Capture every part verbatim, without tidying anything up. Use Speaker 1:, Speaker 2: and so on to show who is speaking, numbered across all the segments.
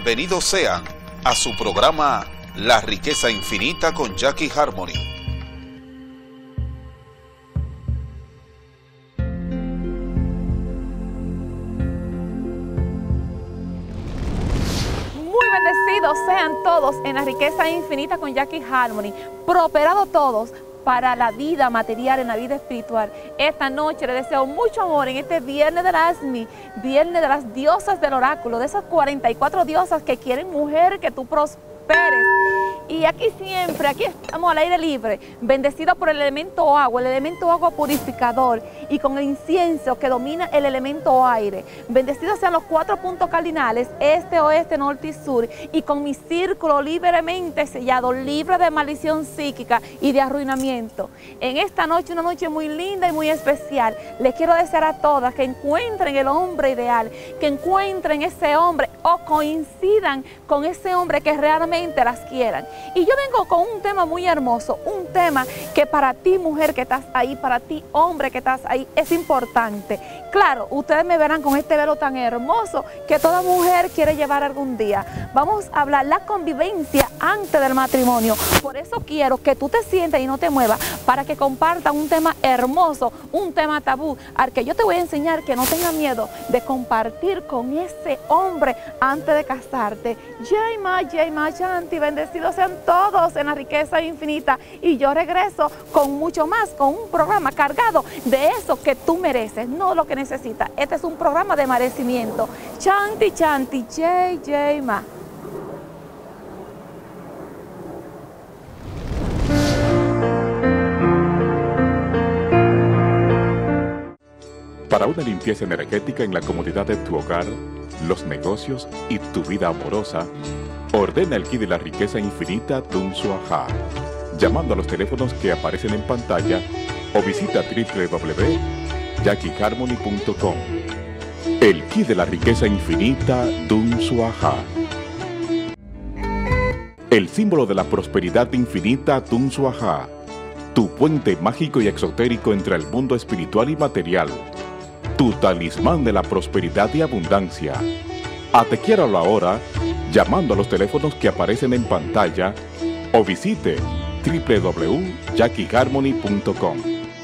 Speaker 1: Bienvenidos sean a su programa La Riqueza Infinita con Jackie Harmony.
Speaker 2: Muy bendecidos sean todos en La Riqueza Infinita con Jackie Harmony. Prosperados todos para la vida material, en la vida espiritual. Esta noche les deseo mucho amor en este viernes de la ASMI, viernes de las diosas del oráculo, de esas cuarenta y cuatro diosas que quieren, mujer, que tú prosperes. Y aquí siempre, aquí estamos al aire libre, bendecidos por el elemento agua, el elemento agua purificador, y con el incienso que domina el elemento aire. Bendecidos sean los cuatro puntos cardinales, este, oeste, norte y sur, y con mi círculo libremente sellado, libre de maldición psíquica y de arruinamiento. En esta noche, una noche muy linda y muy especial, les quiero desear a todas que encuentren el hombre ideal, que encuentren ese hombre o coincidan con ese hombre que realmente las quieran. Y yo vengo con un tema muy hermoso, un tema que para ti, mujer que estás ahí, para ti, hombre que estás ahí, es importante. Claro, ustedes me verán con este velo tan hermoso que toda mujer quiere llevar algún día. Vamos a hablar la convivencia antes del matrimonio. Por eso quiero que tú te sientas y no te muevas, para que compartan un tema hermoso, un tema tabú, al que yo te voy a enseñar que no tengas miedo de compartir con ese hombre antes de casarte. Jai Ma, Jai Ma, Shanti, bendecidos sean todos en La Riqueza Infinita, y yo regreso con mucho más, con un programa cargado de eso que tú mereces, no lo que necesitas. Este es un programa de merecimiento. Shanti, Shanti, Jai, Jai Ma.
Speaker 3: Para una limpieza energética en la comodidad de tu hogar, los negocios y tu vida amorosa, ordena el kit de La Riqueza Infinita Tun Swaha, llamando a los teléfonos que aparecen en pantalla o visita w w w punto jackie harmony punto com. El kit de La Riqueza Infinita Tun Swaha. El símbolo de la prosperidad infinita Tun Swaha, tu puente mágico y exotérico entre el mundo espiritual y material, tu talismán de la prosperidad y abundancia. Adquiéralo ahora llamando a los teléfonos que aparecen en pantalla o visite w w w punto jackie harmony punto com.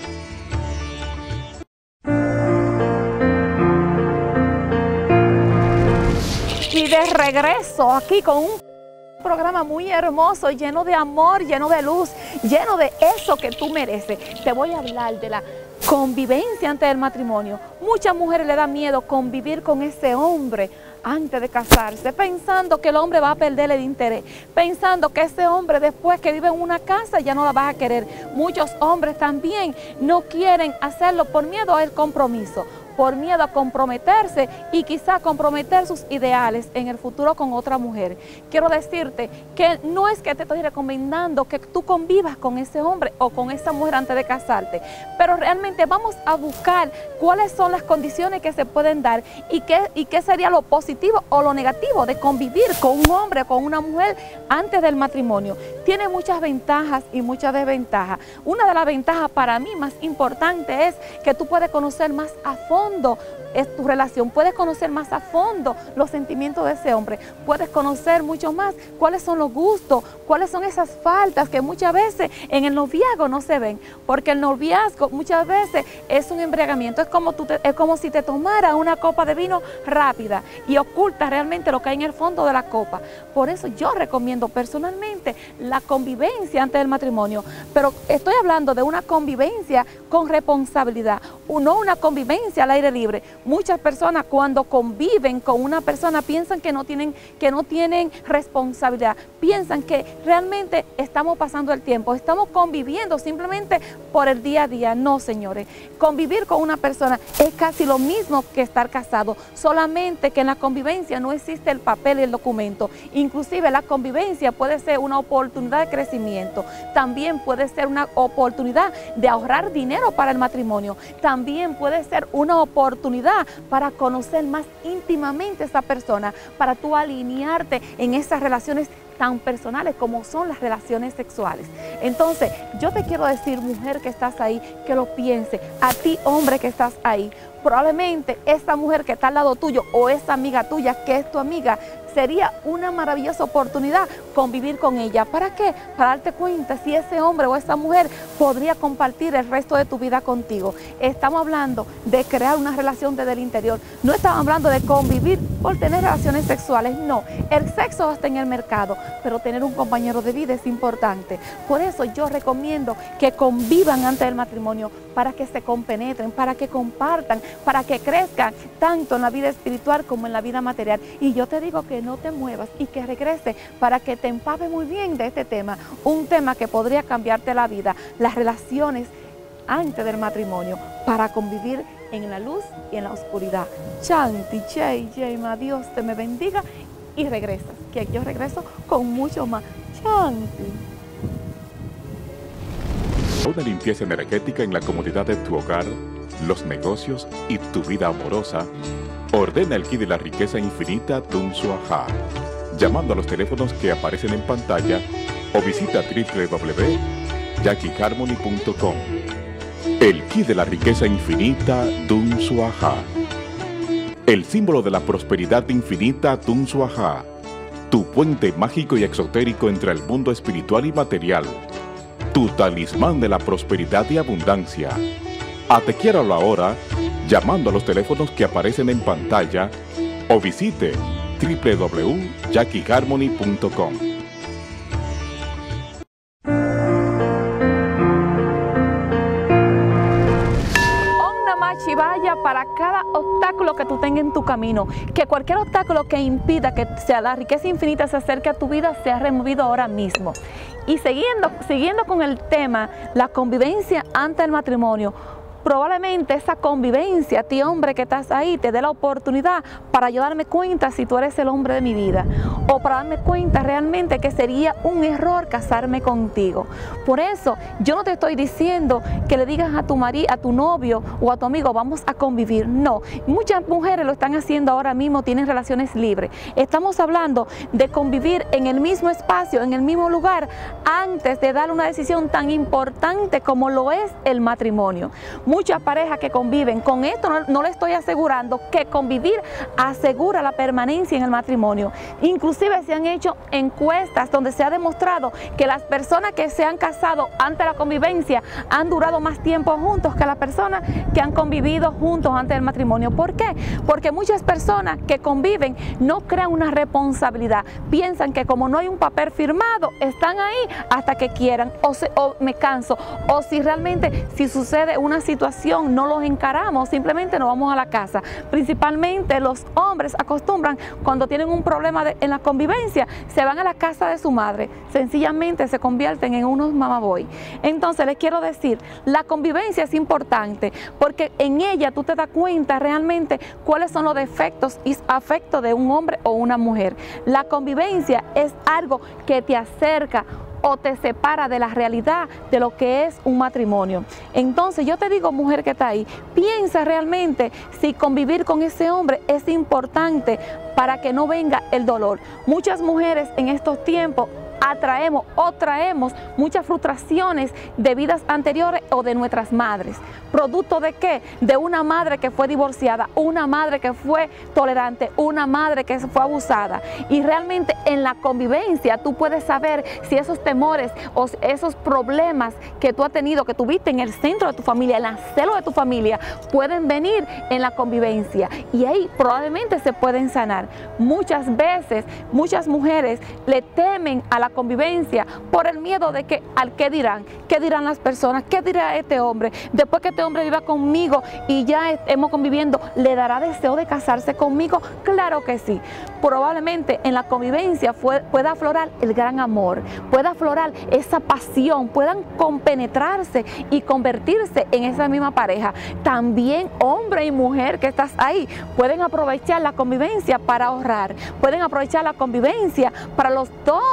Speaker 2: Y de regreso aquí con un programa muy hermoso, lleno de amor, lleno de luz, lleno de eso que tú mereces. Te voy a hablar de la convivencia antes del matrimonio. Muchas mujeres le da miedo convivir con ese hombre antes de casarse, pensando que el hombre va a perder el interés, pensando que ese hombre después que vive en una casa ya no la va a querer. Muchos hombres también no quieren hacerlo por miedo al compromiso, por miedo a comprometerse y quizá comprometer sus ideales en el futuro con otra mujer. Quiero decirte que no es que te estoy recomendando que tú convivas con ese hombre o con esa mujer antes de casarte, pero realmente vamos a buscar cuáles son las condiciones que se pueden dar y qué, y qué sería lo positivo o lo negativo de convivir con un hombre o con una mujer antes del matrimonio. Tiene muchas ventajas y muchas desventajas. Una de las ventajas para mí más importante es que tú puedes conocer más a fondo es tu relación, puedes conocer más a fondo los sentimientos de ese hombre, puedes conocer mucho más cuáles son los gustos, cuáles son esas faltas que muchas veces en el noviazgo no se ven, porque el noviazgo muchas veces es un embriagamiento, es como, tú te, es como si te tomara una copa de vino rápida y oculta realmente lo que hay en el fondo de la copa. Por eso yo recomiendo personalmente la convivencia antes del matrimonio, pero estoy hablando de una convivencia con responsabilidad, no una convivencia al aire libre. Muchas personas cuando conviven con una persona piensan que no tienen, que no tienen responsabilidad, piensan que realmente estamos pasando el tiempo, estamos conviviendo simplemente por el día a día. No, señores, convivir con una persona es casi lo mismo que estar casado, solamente que en la convivencia no existe el papel y el documento. Inclusive la convivencia puede ser una oportunidad de crecimiento, también puede ser una oportunidad de ahorrar dinero para el matrimonio, también puede ser una oportunidad para conocer más íntimamente a esa persona, para tú alinearte en esas relaciones tan personales como son las relaciones sexuales. Entonces, yo te quiero decir, mujer que estás ahí, que lo piense. A ti, hombre que estás ahí, probablemente esta mujer que está al lado tuyo o esa amiga tuya que es tu amiga, sería una maravillosa oportunidad convivir con ella. ¿Para qué? Para darte cuenta si ese hombre o esa mujer podría compartir el resto de tu vida contigo. Estamos hablando de crear una relación desde el interior. No estamos hablando de convivir por tener relaciones sexuales, no. El sexo está en el mercado, pero tener un compañero de vida es importante. Por eso yo recomiendo que convivan antes del matrimonio, para que se compenetren, para que compartan, para que crezcan tanto en la vida espiritual como en la vida material. Y yo te digo que no te muevas y que regrese para que te empape muy bien de este tema, un tema que podría cambiarte la vida, las relaciones antes del matrimonio, para convivir en la luz y en la oscuridad. Chanti, Jay, Jayma, Dios te me bendiga, y regresas, que yo regreso con mucho más. Chanti.
Speaker 3: Una limpieza energética en la comodidad de tu hogar, los negocios y tu vida amorosa. Ordena el kit de la riqueza infinita Tunsuajá, llamando a los teléfonos que aparecen en pantalla o visita doble u doble u doble u punto jackie harmony punto com. El kit de la riqueza infinita Tunsuajá. El símbolo de la prosperidad infinita Tunsuajá. Tu puente mágico y exotérico entre el mundo espiritual y material. Tu talismán de la prosperidad y abundancia. Adquiéralo ahora llamando a los teléfonos que aparecen en pantalla o visite doble u doble u doble u punto jackie harmony punto com.
Speaker 2: Y vaya para cada obstáculo que tú tengas en tu camino, que cualquier obstáculo que impida que sea la riqueza infinita se acerque a tu vida sea removido ahora mismo. Y siguiendo, siguiendo con el tema, la convivencia antes del matrimonio, probablemente esa convivencia, a ti hombre que estás ahí, te dé la oportunidad para yo darme cuenta si tú eres el hombre de mi vida, o para darme cuenta realmente que sería un error casarme contigo. Por eso yo no te estoy diciendo que le digas a tu marido, a tu novio o a tu amigo, vamos a convivir. No, muchas mujeres lo están haciendo ahora mismo, tienen relaciones libres. Estamos hablando de convivir en el mismo espacio, en el mismo lugar, antes de dar una decisión tan importante como lo es el matrimonio. Muchas parejas que conviven, con esto no, no le estoy asegurando que convivir asegura la permanencia en el matrimonio. Inclusive se han hecho encuestas donde se ha demostrado que las personas que se han casado antes de la convivencia han durado más tiempo juntos que las personas que han convivido juntos antes del matrimonio. ¿Por qué? Porque muchas personas que conviven no crean una responsabilidad, piensan que como no hay un papel firmado, están ahí hasta que quieran, o, se, o me canso, o si realmente si sucede una situación no los encaramos, simplemente nos vamos a la casa. Principalmente los hombres acostumbran, cuando tienen un problema de, en la convivencia, se van a la casa de su madre, sencillamente se convierten en unos mamaboy. Entonces les quiero decir, la convivencia es importante porque en ella tú te das cuenta realmente cuáles son los defectos y afectos de un hombre o una mujer. La convivencia es algo que te acerca o te separa de la realidad de lo que es un matrimonio. Entonces yo te digo, mujer que está ahí, piensa realmente si convivir con ese hombre es importante para que no venga el dolor. Muchas mujeres en estos tiempos atraemos o traemos muchas frustraciones de vidas anteriores o de nuestras madres. ¿Producto de qué? De una madre que fue divorciada, una madre que fue tolerante, una madre que fue abusada. Y realmente en la convivencia tú puedes saber si esos temores o esos problemas que tú has tenido, que tuviste en el centro de tu familia, en la célula de tu familia, pueden venir en la convivencia. Y ahí probablemente se pueden sanar. Muchas veces, muchas mujeres le temen a la convivencia por el miedo de que, al qué dirán, qué dirán las personas, qué dirá este hombre, después que este hombre viva conmigo y ya estemos conviviendo, ¿le dará deseo de casarse conmigo? Claro que sí. Probablemente en la convivencia fue, pueda aflorar el gran amor, pueda aflorar esa pasión, puedan compenetrarse y convertirse en esa misma pareja. También hombre y mujer que estás ahí pueden aprovechar la convivencia para ahorrar, pueden aprovechar la convivencia para los dos compartir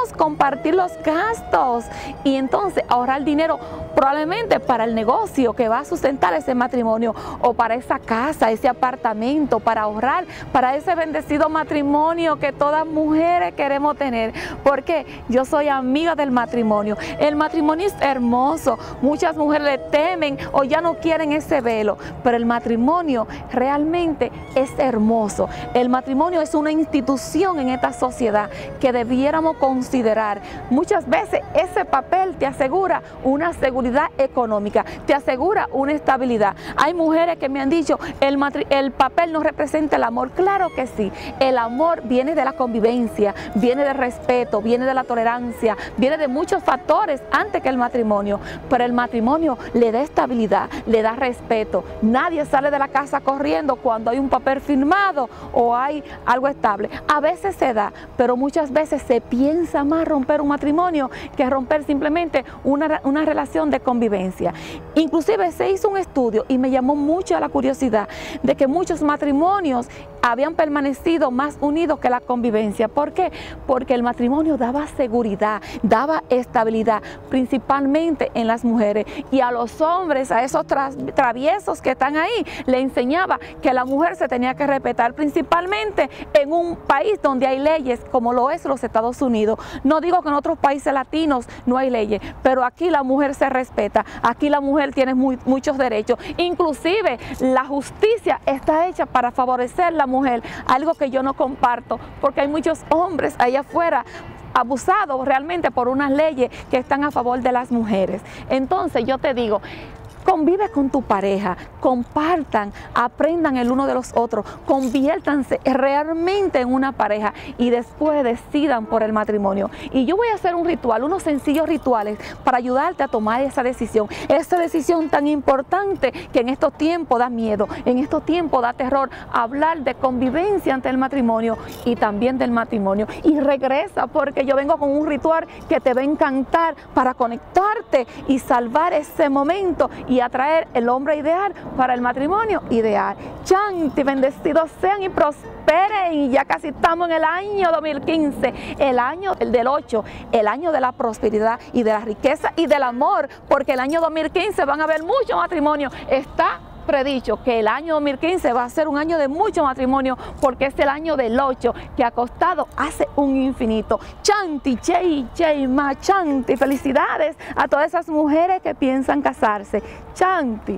Speaker 2: repartir los gastos y entonces ahorrar dinero probablemente para el negocio que va a sustentar ese matrimonio o para esa casa, ese apartamento, para ahorrar para ese bendecido matrimonio que todas mujeres queremos tener, porque yo soy amiga del matrimonio. El matrimonio es hermoso, muchas mujeres le temen o ya no quieren ese velo, pero el matrimonio realmente es hermoso. El matrimonio es una institución en esta sociedad que debiéramos considerar. Muchas veces ese papel te asegura una seguridad económica, te asegura una estabilidad. Hay mujeres que me han dicho, el, el papel no representa el amor. Claro que sí, el amor viene de la convivencia, viene del respeto, viene de la tolerancia, viene de muchos factores antes que el matrimonio, pero el matrimonio le da estabilidad, le da respeto. Nadie sale de la casa corriendo cuando hay un papel firmado o hay algo estable. A veces se da, pero muchas veces se piensa más romper un matrimonio que romper simplemente una, una relación de convivencia. Inclusive se hizo un estudio y me llamó mucho la curiosidad de que muchos matrimonios habían permanecido más unidos que la convivencia. ¿Por qué? Porque el matrimonio daba seguridad, daba estabilidad, principalmente en las mujeres. Y a los hombres, a esos tra traviesos que están ahí, le enseñaba que la mujer se tenía que respetar, principalmente en un país donde hay leyes como lo es los Estados Unidos. No digo que en otros países latinos no hay leyes, pero aquí la mujer se respeta, aquí la mujer tiene muy, muchos derechos. Inclusive la justicia está hecha para favorecer la mujer, algo que yo no comparto, porque hay muchos hombres allá afuera abusados realmente por unas leyes que están a favor de las mujeres. Entonces yo te digo, convive con tu pareja, compartan, aprendan el uno de los otros, conviértanse realmente en una pareja y después decidan por el matrimonio. Y yo voy a hacer un ritual, unos sencillos rituales para ayudarte a tomar esa decisión, esa decisión tan importante que en estos tiempos da miedo, en estos tiempos da terror, hablar de convivencia ante el matrimonio y también del matrimonio. Y regresa, porque yo vengo con un ritual que te va a encantar para conectarte y salvar ese momento y atraer el hombre ideal para el matrimonio ideal. Chanti, bendecidos sean y prosperen. Y ya casi estamos en el año dos mil quince, el año del ocho, el año de la prosperidad y de la riqueza y del amor, porque el año dos mil quince van a haber muchos matrimonios. Está predicho que el año dos mil quince va a ser un año de mucho matrimonio, porque es el año del ocho, que acostado hace un infinito. Chanti, Chey, Chey, Ma, Chanti. Felicidades a todas esas mujeres que piensan casarse. Chanti.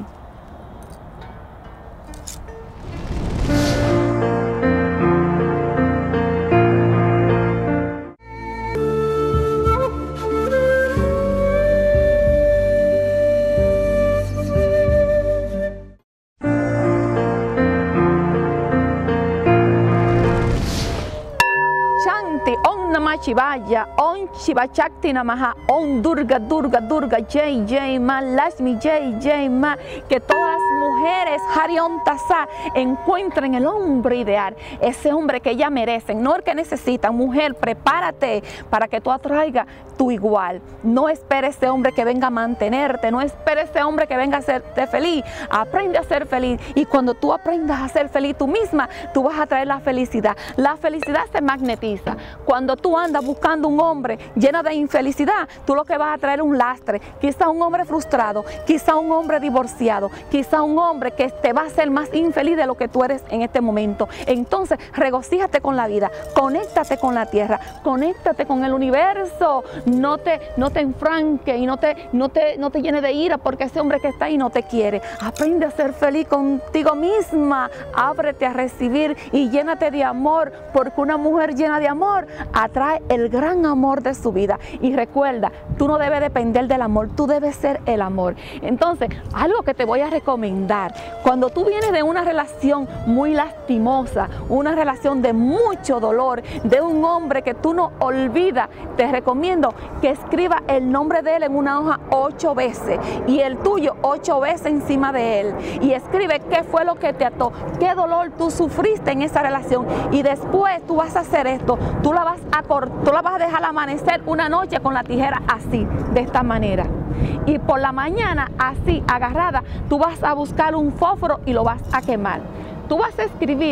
Speaker 2: Om Namah Shivaya, Om Shiva Shakti Namaha, Om Durga Durga Durga, Jai Jai Ma, Lakshmi Jai Jai Ma. Que todas las mujeres Harion Tasa encuentren el hombre ideal, ese hombre que ellas merecen, no el que necesitan. Mujer, prepárate para que tú atraigas tu igual. No esperes ese hombre que venga a mantenerte, no esperes ese hombre que venga a hacerte feliz. Aprende a ser feliz, y cuando tú aprendas a ser feliz tú misma, tú vas a traer la felicidad. La felicidad se magnetiza. Cuando tú andas buscando un hombre lleno de infelicidad, tú lo que vas a traer es un lastre. Quizá un hombre frustrado, quizá un hombre divorciado, quizá un hombre que te va a hacer más infeliz de lo que tú eres en este momento. Entonces, regocíjate con la vida, conéctate con la tierra, conéctate con el universo. No te, no te enfranques y no te, no te, no te llenes de ira porque ese hombre que está ahí no te quiere. Aprende a ser feliz contigo misma, ábrete a recibir y llénate de amor, porque una mujer llena de amor atrae el gran amor de su vida. Y recuerda, tú no debes depender del amor, tú debes ser el amor. Entonces, algo que te voy a recomendar, cuando tú vienes de una relación muy lastimosa, una relación de mucho dolor, de un hombre que tú no olvidas, te recomiendo que escriba el nombre de él en una hoja ocho veces y el tuyo ocho veces encima de él, y escribe qué fue lo que te ató, qué dolor tú sufriste en esa relación, y después tú vas a hacer esto, tú la vas a cortar, tú la vas a dejar amanecer una noche con la tijera así, de esta manera, y por la mañana así agarrada tú vas a buscar un fósforo y lo vas a quemar. Tú vas a escribir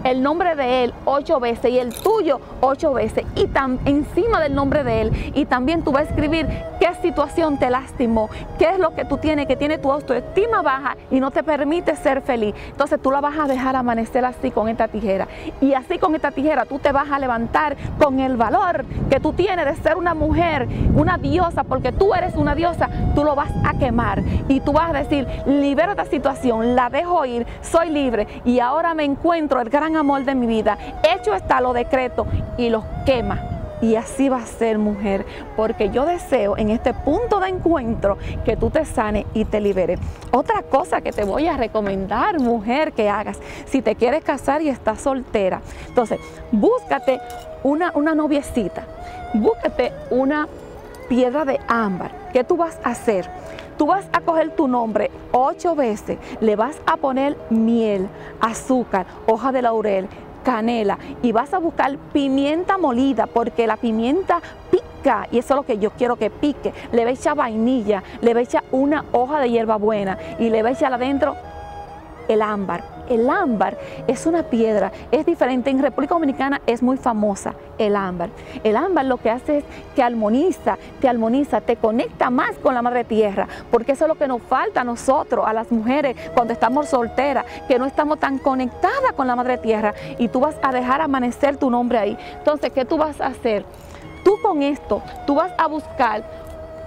Speaker 2: el nombre de Él ocho veces y el tuyo ocho veces, y tam, encima del nombre de Él, y también tú vas a escribir qué situación te lastimó, qué es lo que tú tienes, que tiene tu autoestima baja y no te permite ser feliz. Entonces tú la vas a dejar amanecer así con esta tijera, y así con esta tijera tú te vas a levantar con el valor que tú tienes de ser una mujer, una diosa, porque tú eres una diosa. Tú lo vas a quemar y tú vas a decir: libero esta situación, la dejo ir, soy libre y ahora me encuentro el gran amor de mi vida. Hecho está, lo decreto, y lo quema. Y así va a ser, mujer, porque yo deseo en este punto de encuentro que tú te sanes y te liberes. Otra cosa que te voy a recomendar, mujer, que hagas, si te quieres casar y estás soltera, entonces búscate una, una noviecita, búscate una piedra de ámbar. ¿Qué tú vas a hacer? Tú vas a coger tu nombre ocho veces, le vas a poner miel, azúcar, hoja de laurel, canela, y vas a buscar pimienta molida, porque la pimienta pica y eso es lo que yo quiero que pique. Le va a echar vainilla, le va a echar una hoja de hierbabuena y le va a echar adentro el ámbar. El ámbar es una piedra, es diferente. En República Dominicana es muy famosa el ámbar. El ámbar lo que hace es que armoniza, te armoniza, te conecta más con la madre tierra, porque eso es lo que nos falta a nosotros, a las mujeres, cuando estamos solteras, que no estamos tan conectadas con la madre tierra, y tú vas a dejar amanecer tu nombre ahí. Entonces, ¿qué tú vas a hacer? Tú con esto, tú vas a buscar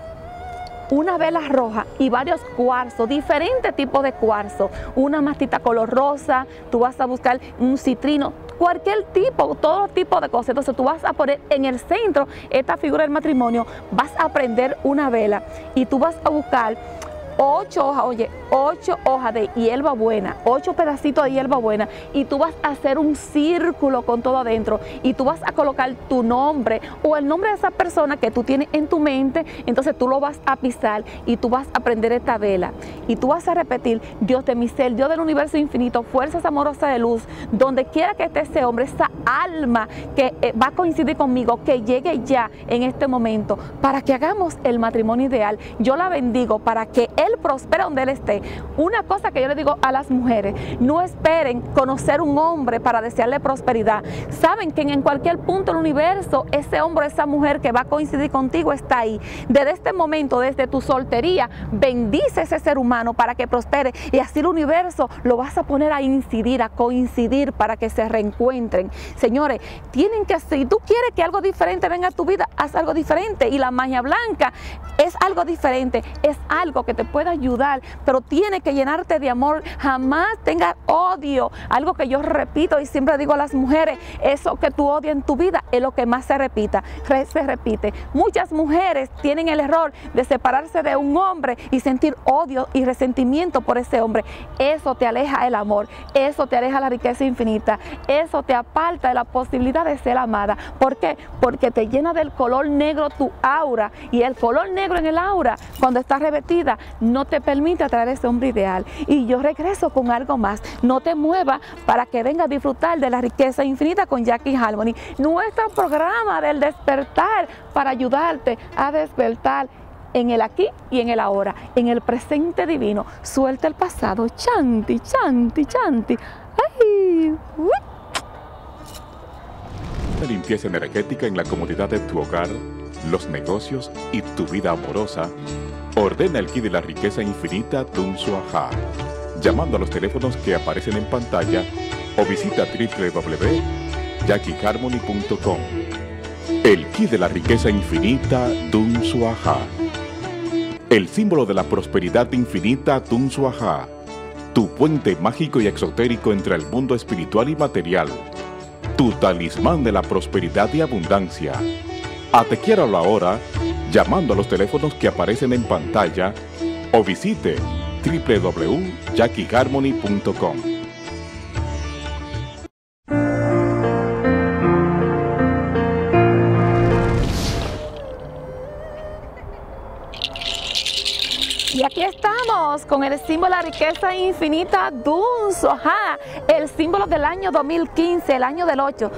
Speaker 2: una vela roja y varios cuarzos, diferentes tipos de cuarzo, una mastita color rosa, tú vas a buscar un citrino, cualquier tipo, todo tipo de cosas. Entonces tú vas a poner en el centro esta figura del matrimonio, vas a prender una vela y tú vas a buscar ocho hojas, oye, ocho hojas de hierbabuena, ocho pedacitos de hierbabuena, y tú vas a hacer un círculo con todo adentro, y tú vas a colocar tu nombre o el nombre de esa persona que tú tienes en tu mente. Entonces tú lo vas a pisar y tú vas a prender esta vela y tú vas a repetir: Dios de mi ser, Dios del universo infinito, fuerzas amorosas de luz, donde quiera que esté ese hombre, esa alma que eh, va a coincidir conmigo, que llegue ya en este momento para que hagamos el matrimonio ideal. Yo la bendigo para que él prospere donde él esté. Una cosa que yo le digo a las mujeres: no esperen conocer un hombre para desearle prosperidad. Saben que en cualquier punto del universo ese hombre, esa mujer que va a coincidir contigo está ahí. Desde este momento, desde tu soltería, bendice ese ser humano para que prospere, y así el universo lo vas a poner a incidir, a coincidir para que se reencuentren. Señores, tienen que, si tú quieres que algo diferente venga a tu vida, haz algo diferente, y la magia blanca es algo diferente, es algo que te puede ayudar, pero tiene que llenarte de amor. Jamás tengas odio. Algo que yo repito y siempre digo a las mujeres: eso que tú odias en tu vida es lo que más se repita, se repite. Muchas mujeres tienen el error de separarse de un hombre y sentir odio y resentimiento por ese hombre. Eso te aleja del amor, eso te aleja de la riqueza infinita, eso te aparta de la posibilidad de ser amada. ¿Por qué? Porque te llena del color negro tu aura, y el color negro en el aura, cuando está revestida, no te permite atraer a ese hombre ideal. Y yo regreso con algo más. No te muevas para que vengas a disfrutar de la riqueza infinita con Jackie Harmony, nuestro programa del despertar, para ayudarte a despertar en el aquí y en el ahora, en el presente divino. Suelta el pasado. Chanti, chanti, chanti. ¡Ay! ¡Uh!
Speaker 3: Limpieza energética en la comodidad de tu hogar, los negocios y tu vida amorosa. Ordena el kit de la riqueza infinita Tun Swaha, llamando a los teléfonos que aparecen en pantalla, o visita doble u doble u doble u punto jackie harmony punto com. El kit de la riqueza infinita Tun Swaha, el símbolo de la prosperidad infinita Tun Swaha, tu puente mágico y exotérico entre el mundo espiritual y material, tu talismán de la prosperidad y abundancia. Adquiéralo ahora llamando a los teléfonos que aparecen en pantalla, o visite doble u doble u doble u punto jackie harmony punto com.
Speaker 2: Y aquí estamos con el símbolo de la riqueza infinita Tun Swaha, el símbolo del año dos mil quince, el año del ocho. ¿Sabe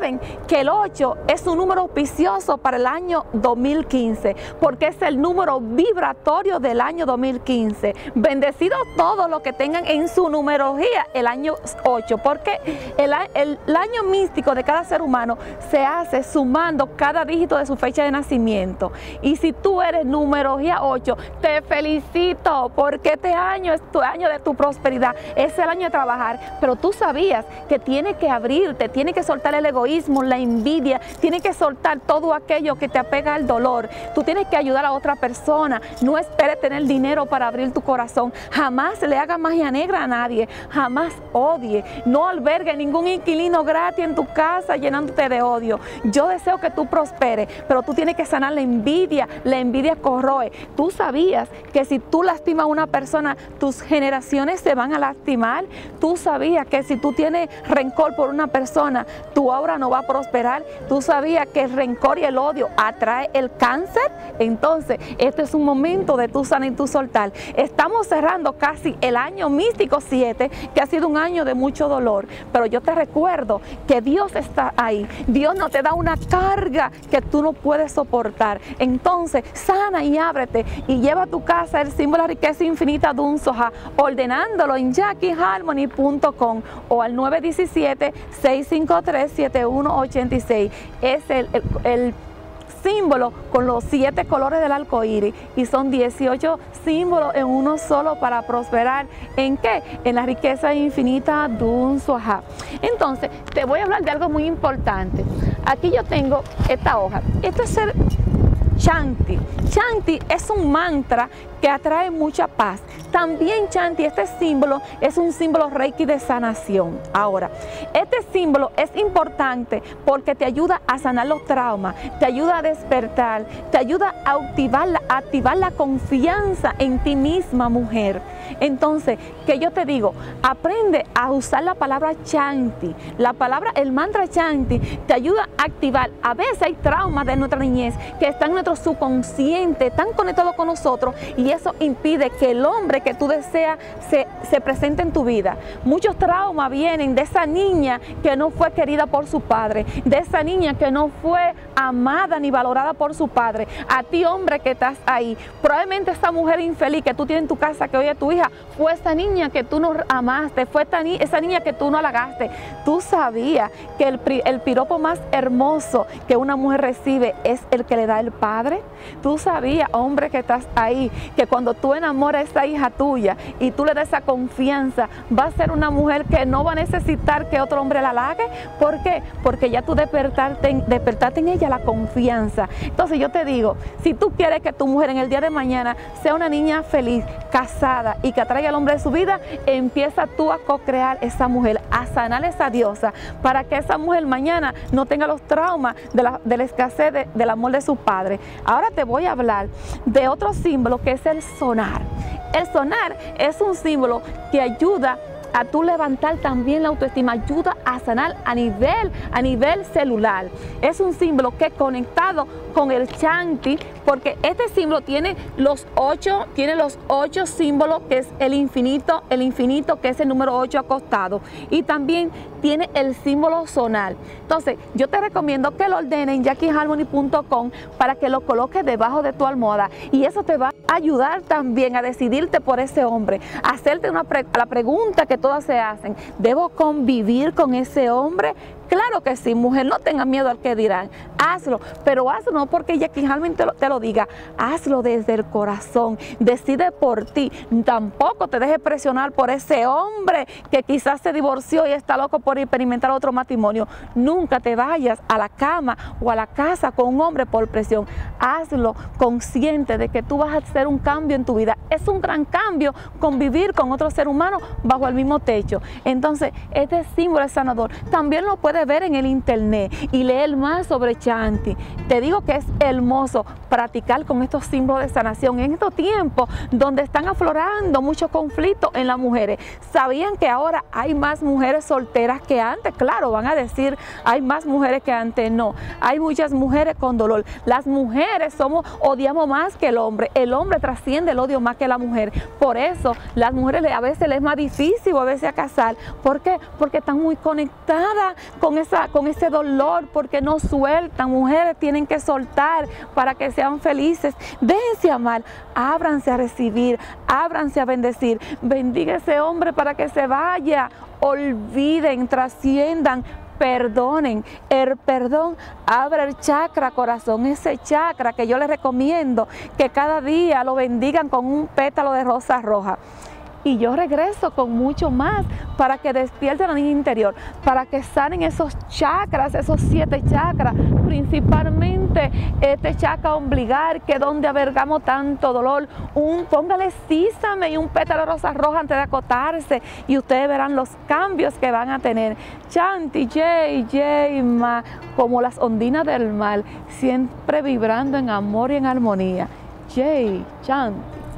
Speaker 2: saben que el ocho es un número auspicioso para el año dos mil quince, porque es el número vibratorio del año dos mil quince. Bendecidos todos los que tengan en su numerología el año ocho, porque el, el, el año místico de cada ser humano se hace sumando cada dígito de su fecha de nacimiento. Y si tú eres numerología ocho, te felicito, porque este año es tu año de tu prosperidad, es el año de trabajar. Pero tú sabías que tienes que abrirte, tienes que soltar el egoísmo, la envidia, tienes que soltar todo aquello que te apega al dolor. Tú tienes que ayudar a otra persona. No esperes tener dinero para abrir tu corazón. Jamás le hagas magia negra a nadie, jamás odie. No albergue ningún inquilino gratis en tu casa llenándote de odio. Yo deseo que tú prosperes, pero tú tienes que sanar la envidia. La envidia corroe. Tú sabías que si tú lastimas a una persona, tus generaciones se van a lastimar. Tú sabías que si tú tienes rencor por una persona, tu obra no va a prosperar. Tú sabías que el rencor y el odio atrae el cáncer. Entonces, este es un momento de tu sanar y tu soltar. Estamos cerrando casi el año místico siete, que ha sido un año de mucho dolor. Pero yo te recuerdo que Dios está ahí. Dios no te da una carga que tú no puedes soportar. Entonces, sana y ábrete y lleva a tu casa el símbolo de riqueza infinita Dun Soha, ordenándolo en jackie harmony punto com o al nueve uno siete, seis cinco tres, siete uno ocho seis. Es el, el, el símbolo con los siete colores del arco iris, y son dieciocho símbolos en uno solo para prosperar. ¿En qué? En la riqueza infinita Dun Soha. Entonces, te voy a hablar de algo muy importante. Aquí yo tengo esta hoja. Esto es el Chanti. Chanti es un mantra que atrae mucha paz. También Chanti, este símbolo, es un símbolo Reiki de sanación. Ahora, este símbolo es importante porque te ayuda a sanar los traumas, te ayuda a despertar, te ayuda a activar la, a activar la confianza en ti misma, mujer. Entonces, que yo te digo, aprende a usar la palabra Chanti. La palabra, el mantra Chanti, te ayuda a activar. A veces hay traumas de nuestra niñez que están en nuestro subconsciente, están conectados con nosotros, y eso impide que el hombre que tú deseas se, se presente en tu vida. Muchos traumas vienen de esa niña que no fue querida por su padre, de esa niña que no fue amada ni valorada por su padre. A ti, hombre que estás ahí, probablemente esa mujer infeliz que tú tienes en tu casa, que hoy es tu hija, fue esa niña que tú no amaste, fue esta ni esa niña que tú no halagaste. Tú sabías que el, el piropo más hermoso que una mujer recibe es el que le da el padre. Tú sabías, hombre que estás ahí, que cuando tú enamoras a esa hija tuya y tú le das esa confianza, va a ser una mujer que no va a necesitar que otro hombre la halague. ¿Por qué? Porque ya tú despertaste, despertaste en ella la confianza. Entonces yo te digo, si tú quieres que tu mujer en el día de mañana sea una niña feliz, casada y que atraiga al hombre de su vida, empieza tú a co-crear esa mujer, a sanar esa diosa, para que esa mujer mañana no tenga los traumas de la, de la escasez de, del amor de su padre. Ahora te voy a hablar de otro símbolo, que es el sonar. El sonar es un símbolo que ayuda a tú levantar también la autoestima, ayuda a sanar a nivel, a nivel celular. Es un símbolo que es conectado con el Chanti, porque este símbolo tiene los ocho, tiene los ocho símbolos, que es el infinito, el infinito que es el número ocho acostado, y también tiene el símbolo sonar. Entonces, yo te recomiendo que lo ordenes en jackie harmony punto com para que lo coloques debajo de tu almohada, y eso te va a ayudar también a decidirte por ese hombre, a hacerte una pre la pregunta que todas se hacen: ¿debo convivir con ese hombre? Claro que sí, mujer, no tengas miedo al que dirán. Hazlo, pero hazlo no porque Jackie Harmony te lo, te lo diga, hazlo desde el corazón, decide por ti. Tampoco te dejes presionar por ese hombre que quizás se divorció y está loco por experimentar otro matrimonio. Nunca te vayas a la cama o a la casa con un hombre por presión. Hazlo consciente de que tú vas a hacer un cambio en tu vida. Es un gran cambio convivir con otro ser humano bajo el mismo techo. Entonces, este símbolo es sanador. También lo puedes ver en el internet y leer más sobre Chanti. Te digo que es hermoso practicar con estos símbolos de sanación en estos tiempos donde están aflorando muchos conflictos en las mujeres. ¿Sabían que ahora hay más mujeres solteras que antes? Claro, van a decir, hay más mujeres que antes. No, hay muchas mujeres con dolor. Las mujeres somos, odiamos más que el hombre. El hombre trasciende el odio más que la mujer. Por eso las mujeres a veces les es más difícil a veces a casar. ¿Por qué? Porque están muy conectadas con con, esa, con ese dolor porque no sueltan. Mujeres tienen que soltar para que sean felices. Déjense amar, ábranse a recibir, ábranse a bendecir. Bendiga a ese hombre para que se vaya. Olviden, trasciendan, perdonen. El perdón abre el chakra corazón, ese chakra que yo les recomiendo que cada día lo bendigan con un pétalo de rosa roja. Y yo regreso con mucho más para que despierten la niña interior, para que sanen esos chakras, esos siete chakras, principalmente este chakra ombligar, que es donde albergamos tanto dolor. Un, póngale sísame y un pétalo de rosa roja antes de acotarse y ustedes verán los cambios que van a tener. Chanti, Jay, Jay, ma, como las ondinas del mar, siempre vibrando en amor y en armonía. Jay, Chanti.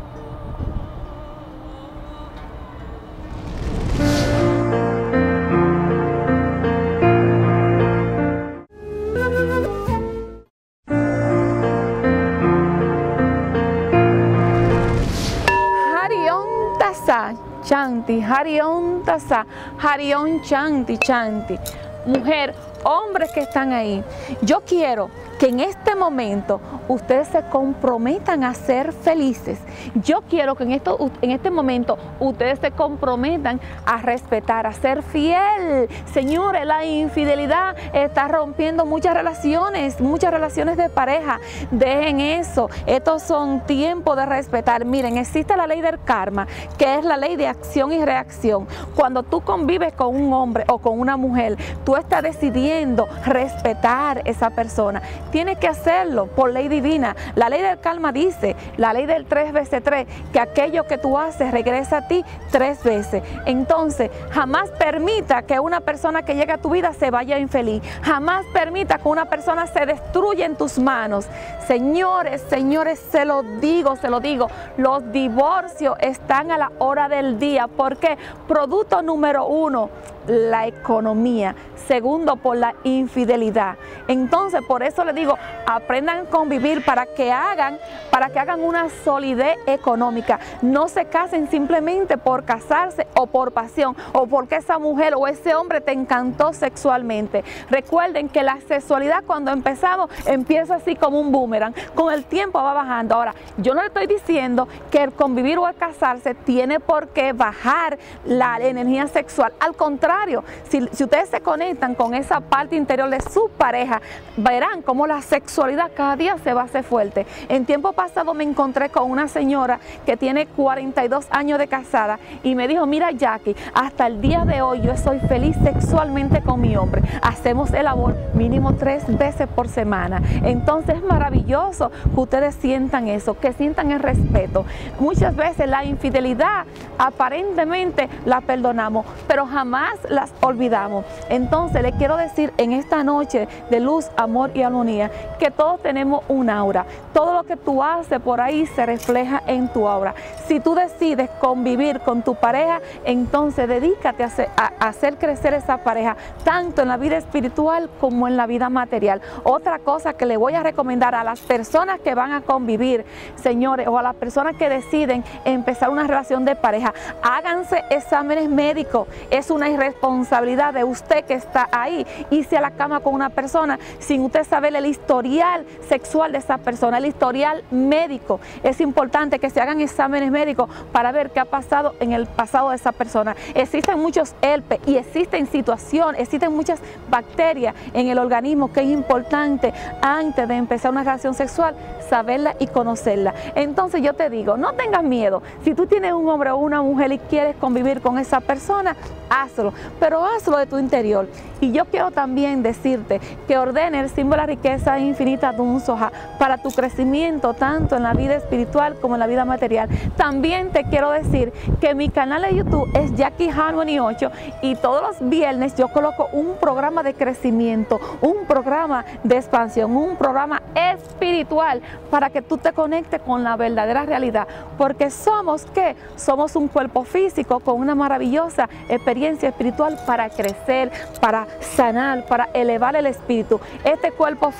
Speaker 2: Chanti, Harion Tasa, Harion Chanti, Chanti. Mujer, hombres que están ahí, yo quiero que en este momento ustedes se comprometan a ser felices. Yo quiero que en, esto, en este momento ustedes se comprometan a respetar, a ser fiel. Señores, la infidelidad está rompiendo muchas relaciones, muchas relaciones de pareja. Dejen eso. Estos son tiempos de respetar. Miren, existe la ley del karma, que es la ley de acción y reacción. Cuando tú convives con un hombre o con una mujer, tú estás decidiendo respetar a esa persona. Tienes que hacerlo por ley divina. La ley del karma dice, la ley del tres veces tres, que aquello que tú haces regresa a ti tres veces. Entonces, jamás permita que una persona que llegue a tu vida se vaya infeliz. Jamás permita que una persona se destruya en tus manos. Señores, señores, se lo digo, se lo digo, los divorcios están a la hora del día. ¿Por qué? Producto número uno, la economía. Segundo, por la infidelidad. Entonces, por eso les digo, aprendan a convivir para que hagan, para que hagan una solidez económica. No se casen simplemente por casarse o por pasión o porque esa mujer o ese hombre te encantó sexualmente. Recuerden que la sexualidad cuando empezamos empieza así como un boomerang. Con el tiempo va bajando. Ahora, yo no le estoy diciendo que el convivir o el casarse tiene por qué bajar la energía sexual. Al contrario, si, si ustedes se conectan con esa parte interior de su pareja, verán cómo la sexualidad cada día se va a hacer fuerte. En tiempo pasado me encontré con una señora que tiene cuarenta y dos años de casada y me dijo, mira Jackie, hasta el día de hoy yo soy feliz sexualmente con mi hombre. Hacemos el amor mínimo tres veces por semana. Entonces es maravilloso que ustedes sientan eso, que sientan el respeto. Muchas veces la infidelidad aparentemente la perdonamos, pero jamás las olvidamos. Entonces les quiero decir en esta noche de luz, amor y armonía, que todos tenemos un aura. Todo lo que tú haces por ahí se refleja en tu aura. Si tú decides convivir con tu pareja, entonces dedícate a hacer, a, a hacer crecer esa pareja, tanto en la vida espiritual como en la vida material. Otra cosa que le voy a recomendar a las personas que van a convivir, señores, o a las personas que deciden empezar una relación de pareja, háganse exámenes médicos. Es una irresponsabilidad de usted que está ahí, irse a la cama con una persona sin usted saber el historial sexual de esa persona, el historial médico. Es importante que se hagan exámenes médicos para ver qué ha pasado en el pasado de esa persona. Existen muchos herpes y existen situaciones, existen muchas bacterias en el organismo que es importante antes de empezar una relación sexual saberla y conocerla. Entonces yo te digo, no tengas miedo. Si tú tienes un hombre o una mujer y quieres convivir con esa persona, hazlo, pero hazlo de tu interior. Y yo quiero también decirte que ordene el símbolo de la riqueza infinita de un soja para tu crecimiento tanto en la vida espiritual como en la vida material. También te quiero decir que mi canal de YouTube es Jackie Harmony ocho y todos los viernes yo coloco un programa de crecimiento, un programa de expansión, un programa espiritual para que tú te conectes con la verdadera realidad, porque somos ¿qué? Somos un cuerpo físico con una maravillosa experiencia espiritual para crecer, para sanar, para elevar el espíritu. Este cuerpo físico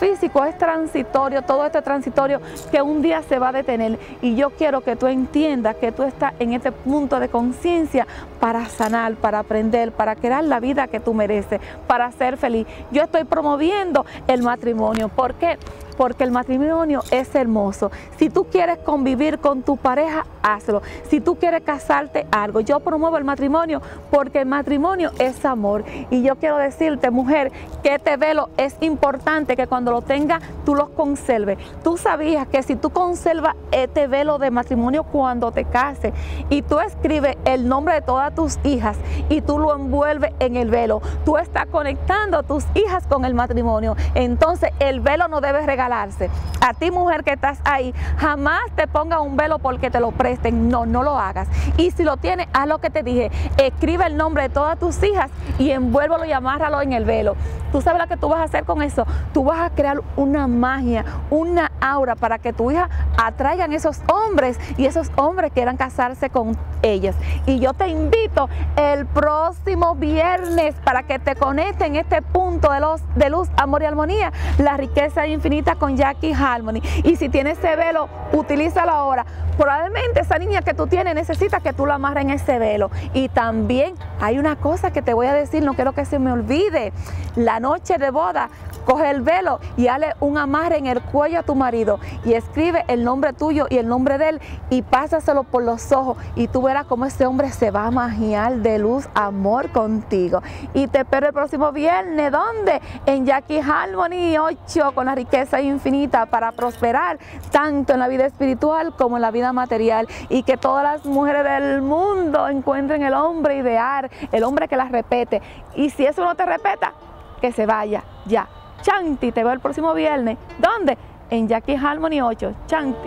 Speaker 2: físico es transitorio, todo esto es transitorio, que un día se va a detener. Y yo quiero que tú entiendas que tú estás en este punto de conciencia para sanar, para aprender, para crear la vida que tú mereces, para ser feliz. Yo estoy promoviendo el matrimonio. ¿Por qué? Porque el matrimonio es hermoso. Si tú quieres convivir con tu pareja, hazlo. Si tú quieres casarte, algo. Yo promuevo el matrimonio porque el matrimonio es amor. Y yo quiero decirte, mujer, que este velo es importante que cuando lo tengas, tú lo conserves. Tú sabías que si tú conservas este velo de matrimonio cuando te cases y tú escribes el nombre de todas tus hijas y tú lo envuelves en el velo, tú estás conectando a tus hijas con el matrimonio. Entonces el velo no debe regalarse. A ti, mujer que estás ahí, jamás te ponga un velo porque te lo presten. No, no lo hagas. Y si lo tienes, haz lo que te dije. Escribe el nombre de todas tus hijas y envuélvelo y amárralo en el velo. ¿Tú sabes lo que tú vas a hacer con eso? Tú vas a crear una magia, una aura para que tu hija atraigan esos hombres y esos hombres quieran casarse con ellas. Y yo te invito el próximo viernes para que te conectes en este punto de, los, de luz, amor y armonía, la riqueza infinita con Jackie Harmony. Y si tienes ese velo, utilízalo ahora. Probablemente esa niña que tú tienes necesita que tú la amarres en ese velo. Y también hay una cosa que te voy a decir, no quiero que se me olvide. La noche de boda, coge el velo y dale un amarre en el cuello a tu marido y escribe el nombre tuyo y el nombre de él y pásaselo por los ojos y tú verás cómo ese hombre se va a magiar de luz, amor contigo. Y te espero el próximo viernes, ¿dónde? En Jackie Harmony ocho, con la riqueza infinita para prosperar tanto en la vida espiritual como en la vida material, y que todas las mujeres del mundo encuentren el hombre ideal, el hombre que las respete. Y si eso no te respeta, que se vaya ya. Chanti, te veo el próximo viernes. ¿Dónde? En Jackie Harmony ocho. Chanti.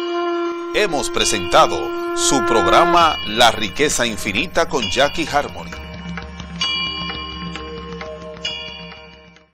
Speaker 1: Hemos presentado su programa La Riqueza Infinita con Jackie Harmony.